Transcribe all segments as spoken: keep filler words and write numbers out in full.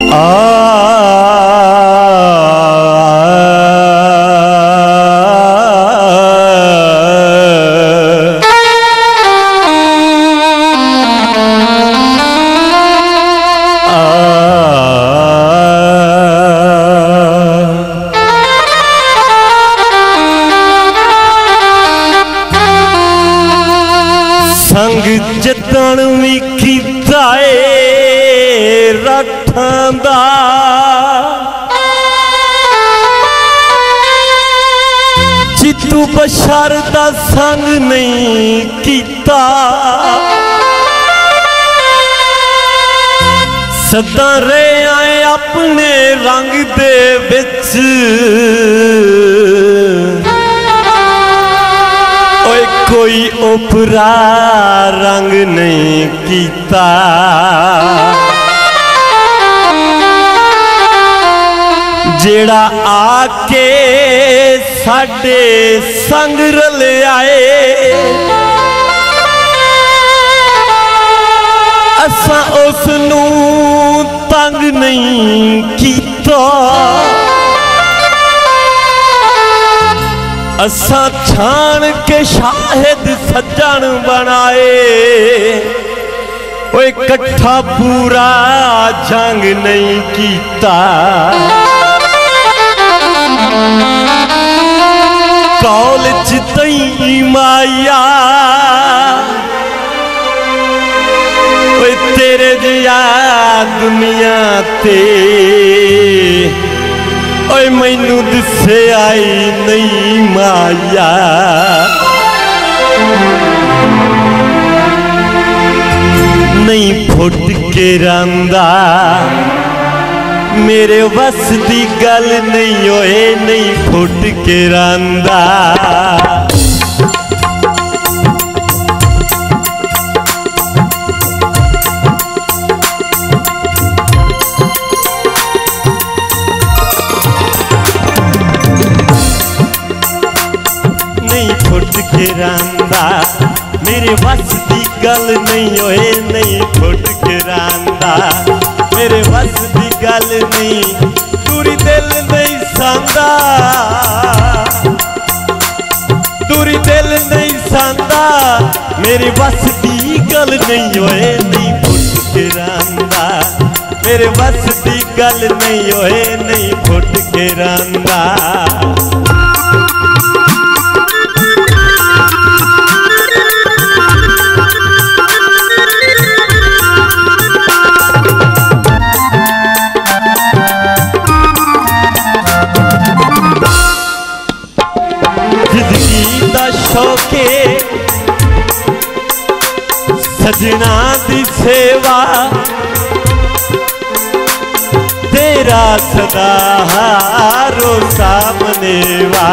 जतन भी कीता ए रठां दा जितू बशर दा संग नहीं कीता सदा रहे आए अपने रंग दे विच कोई ओपरा रंग नहीं कीता जेड़ा आके साडे संग रल आए असां उसनू तंग नहीं कीता असा छान के शाहिद सज्जन बनाए ओए कट्ठा पूरा जंग नहीं कीता कॉलेज तई माया ओए तेरे जिया दुनिया ते ओए मैनू दिसे आई नहीं माया नहीं फुट के रंदा मेरे बस दी गल नहीं होए नहीं फुट के रंदा के रंदा मेरे बस दी गल नहीं होए नहीं फुट के रंदा मेरे बस दी गल नहीं दूरी दिल नहीं सांदा दूरी दिल नहीं सांदा मेरे बस दी गल नहीं होए नहीं फुट के रंदा मेरे बस दी गल नहीं होए नहीं फुट के रंदा शौके सजना दी सेवा तेरा सदा हारो सामनेवा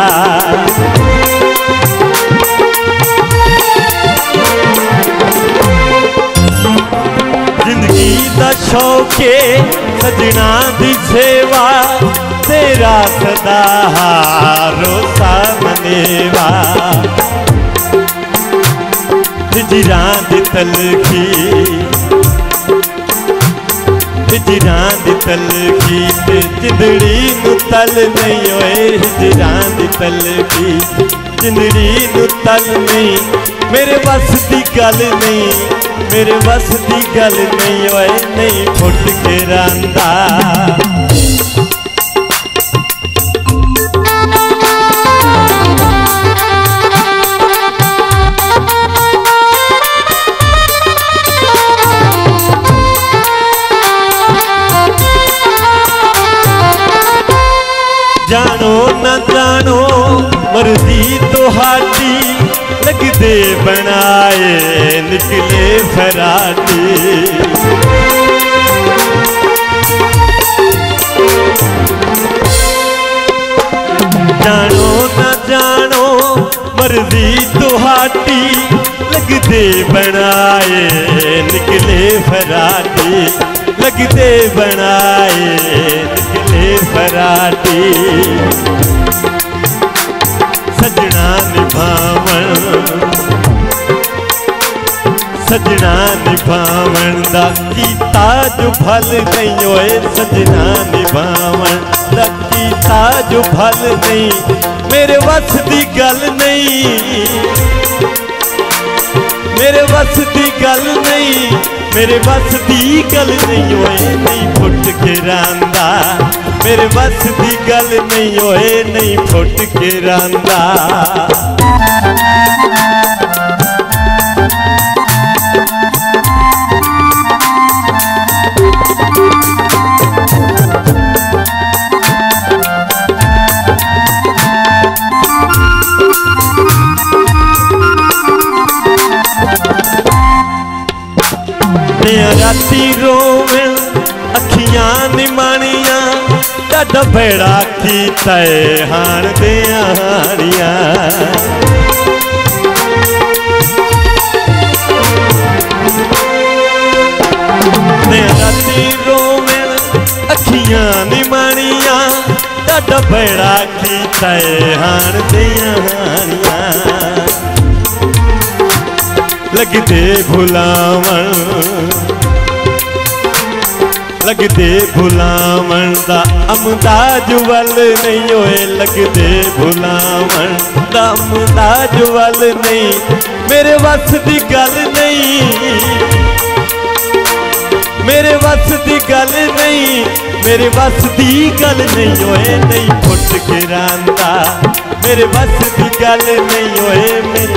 जिंदगी दा शौके सजना दी सेवा तेरा सदा हारो सामनेवा हिजरां दी तलखी हिजरां दी तलखी ते जिंदड़ी नू तल नहीं होए हिजरां दी तलखी जिंदड़ी नू तल नहीं मेरे बस दी गल नहीं मेरे बस दी गल नहीं होए नहीं फुट के रंदा जानो न जानो मर्जी तुहाडी लगदे बनाए निकले फराडी जानो न जानो मर्जी तुहाडी लगदे बनाए निकले फराडी लगदे बनाए निकले फराडी सजना निभावन सजना निभावन दा कीता जो भल नहीं होए सजना निभावन दा कीता जो भल नहीं मेरे वस दी गल नहीं मेरे वस दी गल नहीं मेरे वस दी गल नहीं होए नहीं फुट के रांदा मेरे वस दी गल नहीं होए नहीं फुट के रांदा राती रोवे अखियां निमानिया ढाडा भेड़ा की तय हाण दिया हानियां राती रोवे अखियां निमानिया ढाडा भेड़ा की तय हाण दिया हानियां लगदे भुलावन लगदे भुलावन दा अमदाज वल नहीं होए लगदे भुलावन दा अमदाज वल नहीं मेरे वस दी गल नहीं मेरे वस दी गल नहीं मेरे वस दी गल नहीं होए नहीं फुट के रांदा मेरे वस दी गल नहीं होए मेरे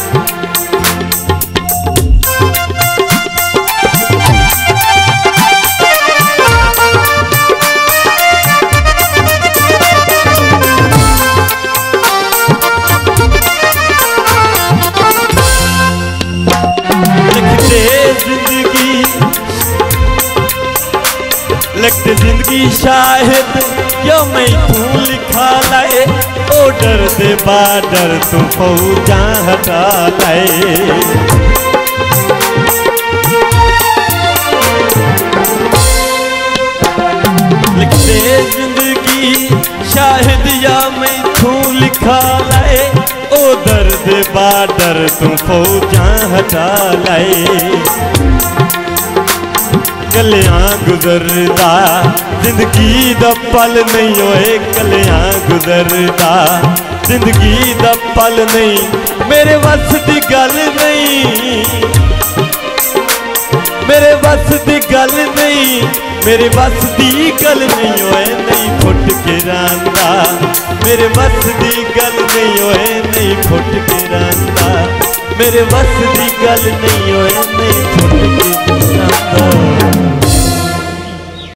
लगते जिंदगी शाहिद क्यों मैं तू लिखा लाए ओ डर दे बाडर तू फौजा हटा लाए लिखते जिंदगी शाहिद या मैं तू लिखा लाए ओ दर्द बाडर तू फौजा हटा लाए कलियां गुजरदा जिंदगी दा पल नहीं होए कलियां गुजरदा जिंदगी दा पल नहीं मेरे वस दी गल नहीं मेरे वस दी गल नहीं मेरे वस दी गल नहीं होए नहीं फुट के रांदा मेरे वस दी गल नहीं होए नहीं फुट के रांदा मेरे वस दी गल नहीं होए नहीं फुट के रांदा